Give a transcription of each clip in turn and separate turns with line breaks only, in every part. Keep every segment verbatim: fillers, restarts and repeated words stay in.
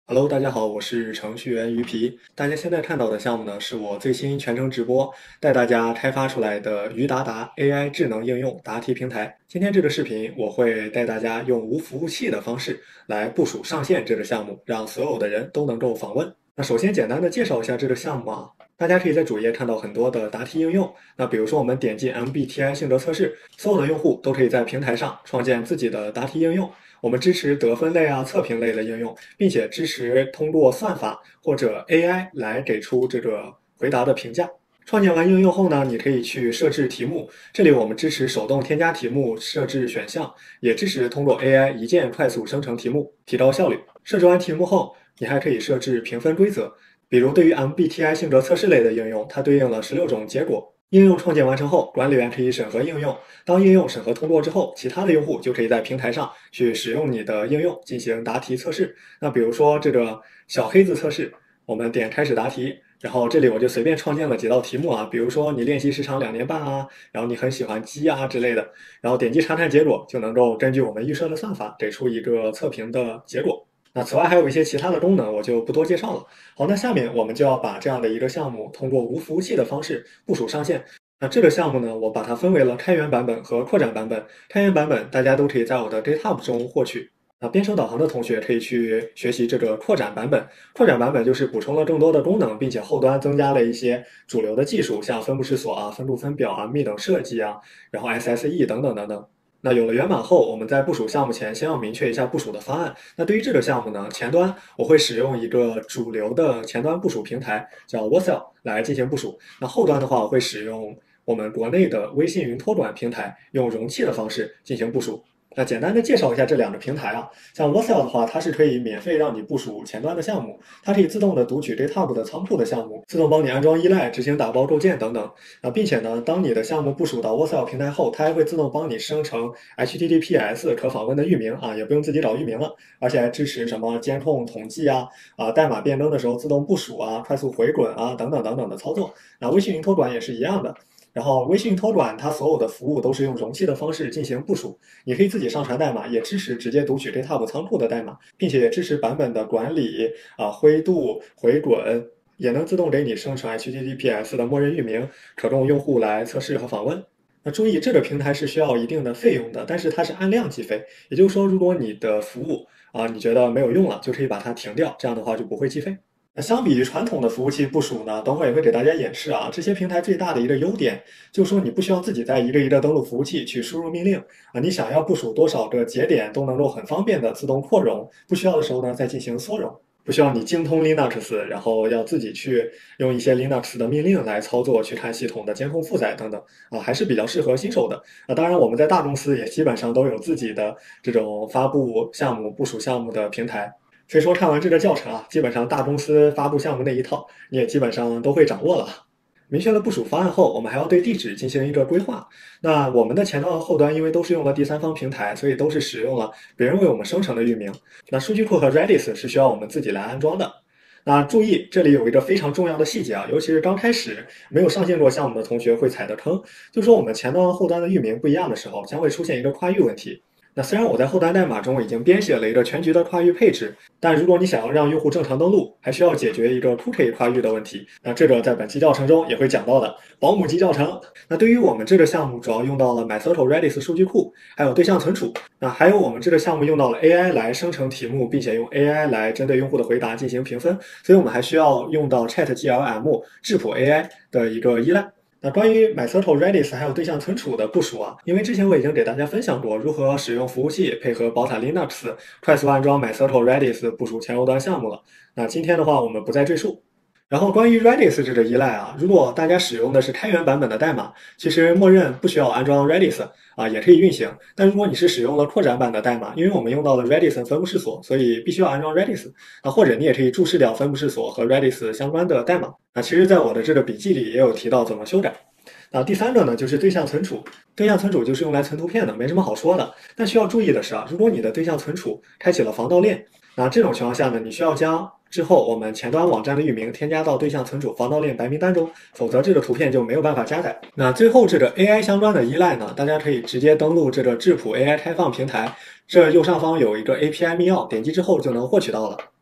Hello，大家好，我是程序员鱼皮。大家现在看到的项目呢，是我最新全程直播带大家开发出来的鱼达达 A I 智能应用答题平台。今天这个视频，我会带大家用无服务器的方式来部署上线这个项目，让所有的人都能够访问。那首先简单的介绍一下这个项目啊，大家可以在主页看到很多的答题应用。那比如说我们点击 M B T I 性格测试，所有的用户都可以在平台上创建自己的答题应用。我们支持得分类啊、测评类的应用，并且支持通过算法或者 A I 来给出这个回答的评价。创建完应用后呢，你可以去设置题目，这里我们支持手动添加题目、设置选项，也支持通过 A I 一键快速生成题目，提高效率。设置完题目后，你还可以设置评分规则，比如对于 M B T I 性格测试类的应用，它对应了十六种结果。应用创建完成后，管理员可以审核应用。当应用审核通过之后，其他的用户就可以在平台上去使用你的应用进行答题测试。那比如说这个小黑子测试，我们点开始答题，然后这里我就随便创建了几道题目啊，比如说你练习时长两年半啊，然后你很喜欢鸡啊之类的，然后点击查看结果，就能够根据我们预设的算法给出一个测评的结果。那此外还有一些其他的功能，我就不多介绍了。好，那下面我们就要把这样的一个项目通过无服务器的方式部署上线。那这个项目呢，我把它分为了开源版本和扩展版本。开源版本大家都可以在我的 GitHub 中获取。那编程导航的同学可以去学习这个扩展版本。扩展版本就是补充了更多的功能，并且后端增加了一些主流的技术，像分布式锁啊、分布分表啊、幂等设计啊，然后 S S E 等等等等。那有了源码后，我们在部署项目前，先要明确一下部署的方案。那对于这个项目呢，前端我会使用一个主流的前端部署平台，叫 Vercel 来进行部署。那后端的话，我会使用我们国内的微信云托管平台，用容器的方式进行部署。那简单的介绍一下这两个平台啊，像 Vercel 的话，它是可以免费让你部署前端的项目，它可以自动的读取 GitHub 的仓库的项目，自动帮你安装依赖、执行打包构建等等啊，并且呢，当你的项目部署到 Vercel 平台后，它还会自动帮你生成 H T T P S 可访问的域名啊，也不用自己找域名了，而且还支持什么监控统计啊、啊代码变更的时候自动部署啊、快速回滚啊等等等等的操作。那微信云托管也是一样的。然后微信托管它所有的服务都是用容器的方式进行部署，你可以自己上传代码，也支持直接读取 GitHub 仓库的代码，并且也支持版本的管理啊、灰度、回滚，也能自动给你生成 H T T P S 的默认域名，可供用户来测试和访问。那注意，这个平台是需要一定的费用的，但是它是按量计费，也就是说，如果你的服务啊你觉得没有用了，就可以把它停掉，这样的话就不会计费。那相比于传统的服务器部署呢，等会也会给大家演示啊。这些平台最大的一个优点，就是说你不需要自己在一个一个登录服务器去输入命令啊，你想要部署多少个节点都能够很方便的自动扩容，不需要的时候呢再进行缩容，不需要你精通 Linux，然后要自己去用一些 Linux 的命令来操作，去看系统的监控负载等等啊，还是比较适合新手的啊。当然，我们在大公司也基本上都有自己的这种发布项目、部署项目的平台。所以说看完这个教程啊，基本上大公司发布项目那一套，你也基本上都会掌握了。明确了部署方案后，我们还要对地址进行一个规划。那我们的前端和后端因为都是用了第三方平台，所以都是使用了别人为我们生成的域名。那数据库和 Redis 是需要我们自己来安装的。那注意，这里有一个非常重要的细节啊，尤其是刚开始没有上线过项目的同学会踩的坑，就是说我们前端和后端的域名不一样的时候，将会出现一个跨域问题。那虽然我在后端代码中已经编写了一个全局的跨域配置，但如果你想要让用户正常登录，还需要解决一个 cookie 跨域的问题。那这个在本期教程中也会讲到的，保姆级教程。那对于我们这个项目，主要用到了 MySQL Redis 数据库，还有对象存储。那还有我们这个项目用到了 A I 来生成题目，并且用 A I 来针对用户的回答进行评分，所以我们还需要用到 ChatGLM 质谱 A I 的一个依赖。那关于 MySQL Redis 还有对象存储的部署啊，因为之前我已经给大家分享过如何使用服务器配合宝塔 Linux 快速安装 MySQL Redis 部署前后端项目了。那今天的话，我们不再赘述。然后关于 Redis 这个依赖啊，如果大家使用的是开源版本的代码，其实默认不需要安装 Redis 啊，也可以运行。但如果你是使用了扩展版的代码，因为我们用到了 Redis 分布式锁，所以必须要安装 Redis 啊，或者你也可以注释掉分布式锁和 Redis 相关的代码。那其实在我的这个笔记里也有提到怎么修改。那第三个呢，就是对象存储。对象存储就是用来存图片的，没什么好说的。但需要注意的是啊，如果你的对象存储开启了防盗链，那这种情况下呢，你需要将之后我们前端网站的域名添加到对象存储防盗链白名单中，否则这个图片就没有办法加载。那最后这个 A I 相关的依赖呢，大家可以直接登录这个质谱 A I 开放平台，这右上方有一个 A P I 密钥，点击之后就能获取到了。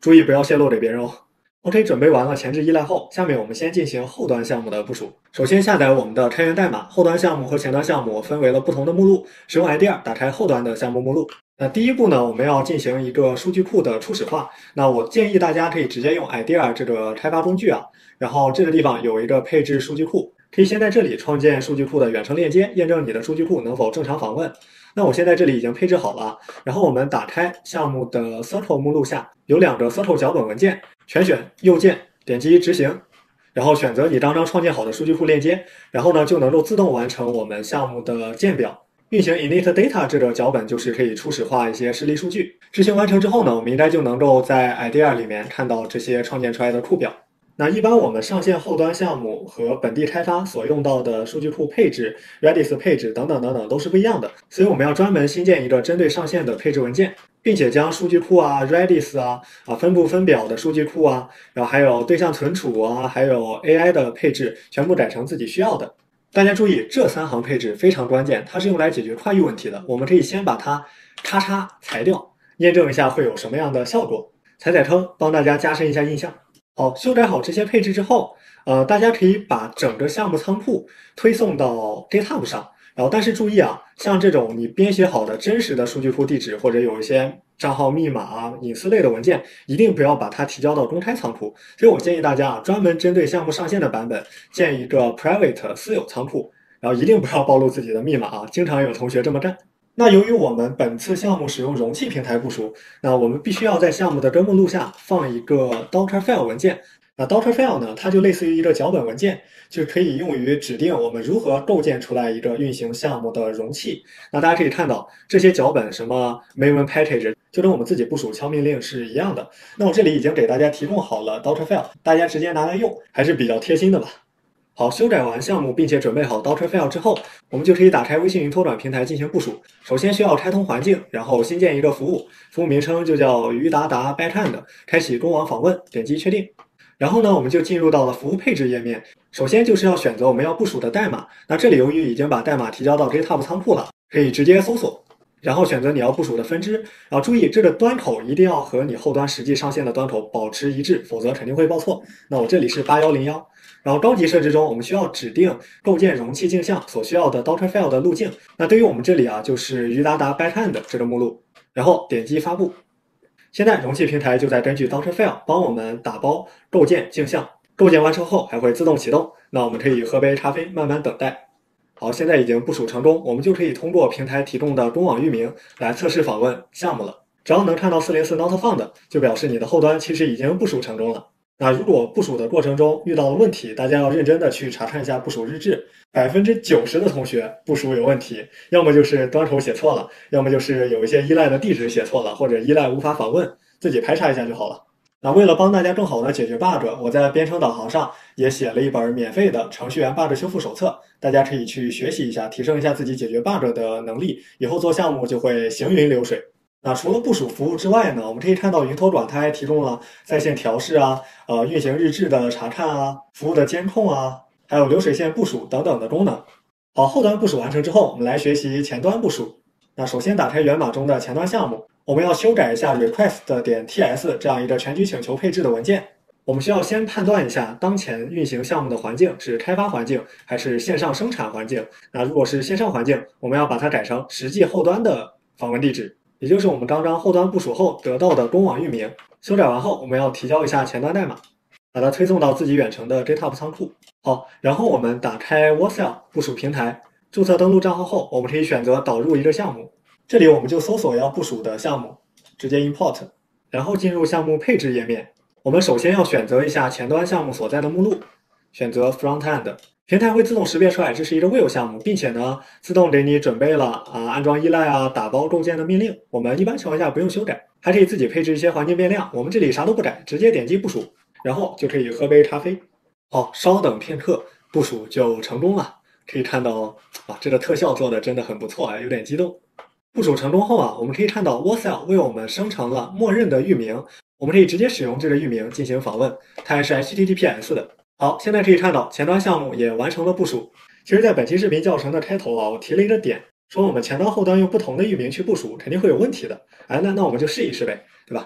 注意不要泄露给别人哦。OK， 准备完了前置依赖后，下面我们先进行后端项目的部署。首先下载我们的开源代码，后端项目和前端项目分为了不同的目录，使用 I D E 打开后端的项目目录。那第一步呢，我们要进行一个数据库的初始化。那我建议大家可以直接用 I D E 这个开发工具啊，然后这个地方有一个配置数据库，可以先在这里创建数据库的远程链接，验证你的数据库能否正常访问。那我现在这里已经配置好了，然后我们打开项目的 Circle 目录下有两个 Circle 脚本文件，全选右键，点击执行，然后选择你刚刚创建好的数据库链接，然后呢就能够自动完成我们项目的建表。运行 init data 这个脚本就是可以初始化一些示例数据。执行完成之后呢，我们应该就能够在 I D E 里面看到这些创建出来的库表。那一般我们上线后端项目和本地开发所用到的数据库配置、Redis 配置等等等等都是不一样的，所以我们要专门新建一个针对上线的配置文件，并且将数据库啊、Redis 啊、啊分布分表的数据库啊，然后还有对象存储啊，还有 A I 的配置，全部改成自己需要的。大家注意，这三行配置非常关键，它是用来解决跨域问题的。我们可以先把它咔嚓裁掉，验证一下会有什么样的效果。踩踩坑，帮大家加深一下印象。好，修改好这些配置之后，呃，大家可以把整个项目仓库推送到 GitHub 上。然后，但是注意啊，像这种你编写好的真实的数据库地址，或者有一些账号密码啊、隐私类的文件，一定不要把它提交到公开仓库。所以我建议大家啊，专门针对项目上线的版本建一个 private 私有仓库，然后一定不要暴露自己的密码啊。经常有同学这么干。那由于我们本次项目使用容器平台部署，那我们必须要在项目的根目录下放一个 Docker file 文件。那 Docker file 呢，它就类似于一个脚本文件，就可以用于指定我们如何构建出来一个运行项目的容器。那大家可以看到，这些脚本什么 maven package 就跟我们自己部署敲命令是一样的。那我这里已经给大家提供好了 Docker file， 大家直接拿来用，还是比较贴心的吧。好，修改完项目并且准备好 Docker file 之后，我们就可以打开微信云托管平台进行部署。首先需要开通环境，然后新建一个服务，服务名称就叫鱼达达 backend， 开启公网访问，点击确定。然后呢，我们就进入到了服务配置页面。首先就是要选择我们要部署的代码。那这里由于已经把代码提交到 GitHub 仓库了，可以直接搜索，然后选择你要部署的分支。然后注意这个端口一定要和你后端实际上线的端口保持一致，否则肯定会报错。那我这里是八一零一。然后高级设置中，我们需要指定构建容器镜像所需要的 Docker file 的路径。那对于我们这里啊，就是鱼达达 backend 这个目录，然后点击发布。现在容器平台就在根据 Docker file 帮我们打包构建镜像，构建完成后还会自动启动。那我们可以喝杯咖啡，慢慢等待。好，现在已经部署成功，我们就可以通过平台提供的公网域名来测试访问项目了。只要能看到四零四 not found， 就表示你的后端其实已经部署成功了。那如果部署的过程中遇到了问题，大家要认真的去查看一下部署日志。百分之九十的同学部署有问题，要么就是端口写错了，要么就是有一些依赖的地址写错了，或者依赖无法访问，自己排查一下就好了。那为了帮大家更好的解决 bug， 我在编程导航上也写了一本免费的程序员 bug 修复手册，大家可以去学习一下，提升一下自己解决 bug 的能力，以后做项目就会行云流水。那除了部署服务之外呢，我们可以看到云托管它还提供了在线调试啊、呃运行日志的查看啊、服务的监控啊，还有流水线部署等等的功能。好，后端部署完成之后，我们来学习前端部署。那首先打开源码中的前端项目，我们要修改一下 request 点 ts 这样一个全局请求配置的文件。我们需要先判断一下当前运行项目的环境是开发环境还是线上生产环境。那如果是线上环境，我们要把它改成实际后端的访问地址，也就是我们刚刚后端部署后得到的公网域名。修改完后，我们要提交一下前端代码，把它推送到自己远程的 GitHub 仓库。好，然后我们打开 Vercel 部署平台，注册登录账号后，我们可以选择导入一个项目。这里我们就搜索要部署的项目，直接 import， 然后进入项目配置页面。我们首先要选择一下前端项目所在的目录，选择 Frontend。平台会自动识别出来这是一个 Will 项目，并且呢，自动给你准备了啊安装依赖啊、打包构建的命令。我们一般情况下不用修改，还可以自己配置一些环境变量。我们这里啥都不改，直接点击部署，然后就可以喝杯咖啡。好，稍等片刻，部署就成功了。可以看到啊，这个特效做的真的很不错啊，有点激动。部署成功后啊，我们可以看到 Vercel 为我们生成了默认的域名，我们可以直接使用这个域名进行访问，它还是 H T T P S 的。好，现在可以看到前端项目也完成了部署。其实在本期视频教程的开头啊，我提了一个点，说我们前端后端用不同的域名去部署肯定会有问题的。哎，那那我们就试一试呗，对吧？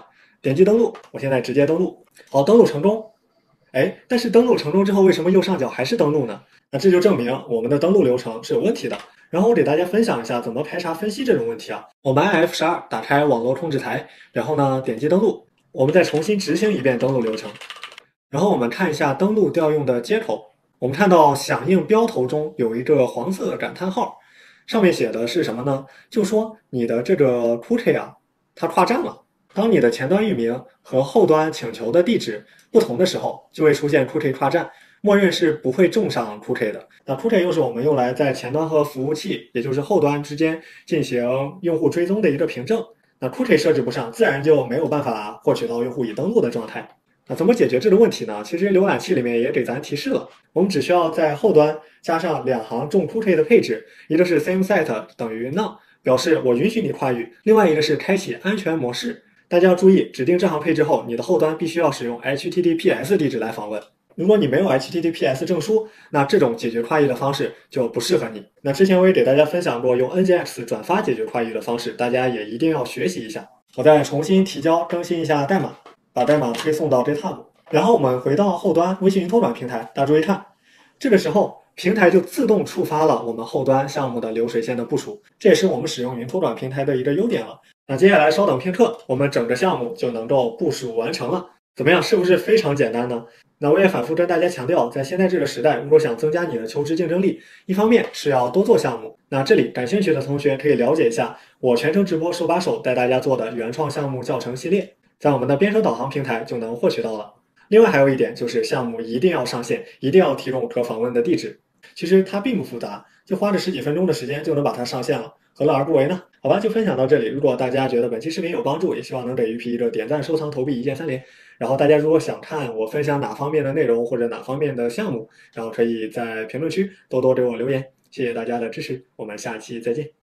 点击登录，我现在直接登录。好，登录成功。哎，但是登录成功之后，为什么右上角还是登录呢？那这就证明我们的登录流程是有问题的。然后我给大家分享一下怎么排查分析这种问题啊。我们按 F 十二打开网络控制台，然后呢点击登录，我们再重新执行一遍登录流程。然后我们看一下登录调用的接口，我们看到响应标头中有一个黄色的感叹号，上面写的是什么呢？就说你的这个 cookie 啊，它跨站了。当你的前端域名和后端请求的地址不同的时候，就会出现 cookie 跨站，默认是不会种上 cookie 的。那 cookie 又是我们用来在前端和服务器，也就是后端之间进行用户追踪的一个凭证。那 cookie 设置不上，自然就没有办法获取到用户已登录的状态。那怎么解决这个问题呢？其实浏览器里面也给咱提示了，我们只需要在后端加上两行种 cookie 的配置，一个是 sameset 等于 none， 表示我允许你跨域，另外一个是开启安全模式。大家要注意，指定这行配置后，你的后端必须要使用 H T T P S 地址来访问。如果你没有 H T T P S 证书，那这种解决跨域的方式就不适合你。那之前我也给大家分享过用 N G X 转发解决跨域的方式，大家也一定要学习一下。我再重新提交更新一下代码，把代码推送到 GitHub， 然后我们回到后端微信云托管平台，大家注意看，这个时候平台就自动触发了我们后端项目的流水线的部署，这也是我们使用云托管平台的一个优点了。那接下来稍等片刻，我们整个项目就能够部署完成了。怎么样，是不是非常简单呢？那我也反复跟大家强调，在现在这个时代，如果想增加你的求职竞争力，一方面是要多做项目。那这里感兴趣的同学可以了解一下我全程直播手把手带大家做的原创项目教程系列，在我们的编程导航平台就能获取到了。另外还有一点就是项目一定要上线，一定要提供可访问的地址。其实它并不复杂，就花着十几分钟的时间就能把它上线了，何乐而不为呢？好吧，就分享到这里。如果大家觉得本期视频有帮助，也希望能给鱼皮一个点赞、收藏、投币一键三连。然后大家如果想看我分享哪方面的内容或者哪方面的项目，然后可以在评论区多多给我留言。谢谢大家的支持，我们下期再见。